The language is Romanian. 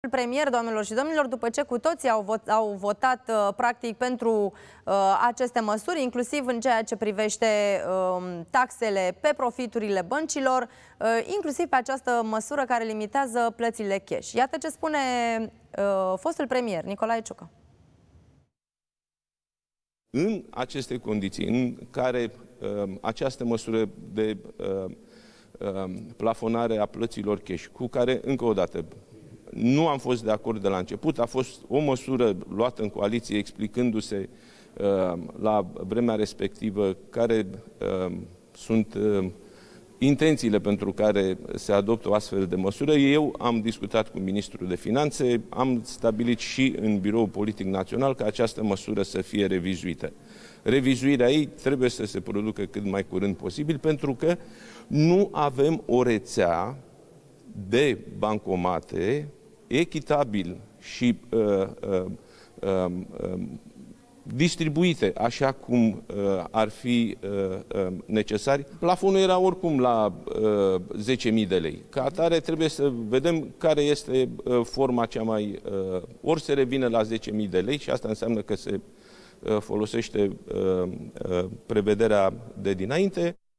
Premier, doamnelor și domnilor, după ce cu toții au votat practic pentru aceste măsuri, inclusiv în ceea ce privește taxele pe profiturile băncilor, inclusiv pe această măsură care limitează plățile cash. Iată ce spune fostul premier, Nicolae Ciucă. În aceste condiții, în care această măsură de plafonare a plăților cash, cu care, încă o dată, nu am fost de acord de la început, a fost o măsură luată în coaliție explicându-se la vremea respectivă care sunt intențiile pentru care se adoptă o astfel de măsură. Eu am discutat cu Ministrul de Finanțe, am stabilit și în Biroul Politic Național ca această măsură să fie revizuită. Revizuirea ei trebuie să se producă cât mai curând posibil, pentru că nu avem o rețea de bancomate echitabil și distribuite așa cum ar fi necesari. Plafonul era oricum la 10.000 de lei. Ca atare trebuie să vedem care este forma cea mai... Ori se revine la 10.000 de lei și asta înseamnă că se folosește prevederea de dinainte.